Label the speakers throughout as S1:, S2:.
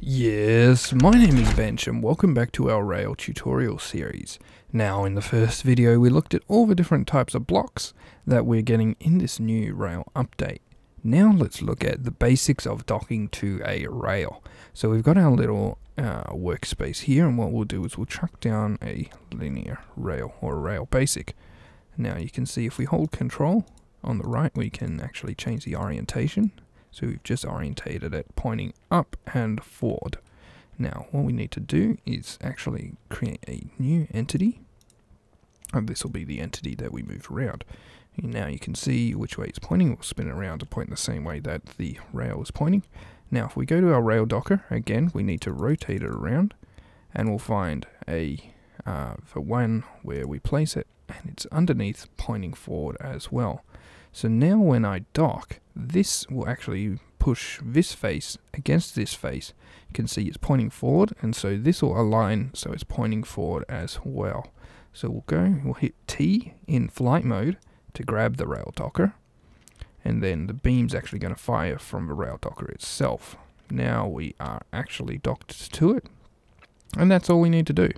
S1: Yes, my name is Bench and welcome back to our rail tutorial series. Now in the first video we looked at all the different types of blocks that we're getting in this new rail update. Now let's look at the basics of docking to a rail. So we've got our little workspace here, and what we'll do is we'll chuck down a linear rail or a rail basic. Now you can see if we hold control on the right we can actually change the orientation. So we've just orientated it pointing up and forward. Now what we need to do is actually create a new entity, and this will be the entity that we moved around. And now you can see which way it's pointing. We'll spin it around to point the same way that the rail is pointing. Now if we go to our rail docker, again we need to rotate it around, and we'll find the one where we place it, and it's underneath pointing forward as well. So now when I dock, this will actually push this face against this face. You can see it's pointing forward, and so this will align so it's pointing forward as well. So we'll hit T in flight mode to grab the rail docker, and then the beam's actually going to fire from the rail docker itself. Now we are actually docked to it, and that's all we need to do.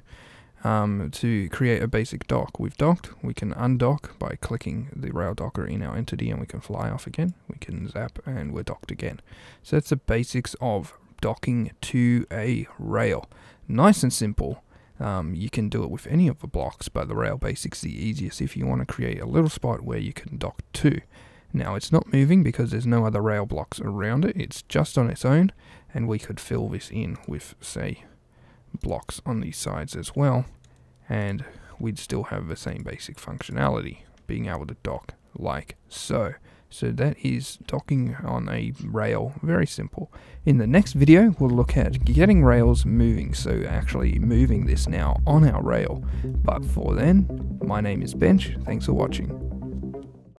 S1: To create a basic dock. We've docked, we can undock by clicking the rail docker in our entity, and we can fly off again. We can zap and we're docked again. So that's the basics of docking to a rail. Nice and simple. You can do it with any of the blocks, but the rail basic's the easiest if you want to create a little spot where you can dock to. Now it's not moving because there's no other rail blocks around it, it's just on its own, and we could fill this in with, say, blocks on these sides as well, and we'd still have the same basic functionality, being able to dock like so. So that is docking on a rail, very simple. In the next video we'll look at getting rails moving, so actually moving this now on our rail. But for then, my name is Bench, thanks for watching.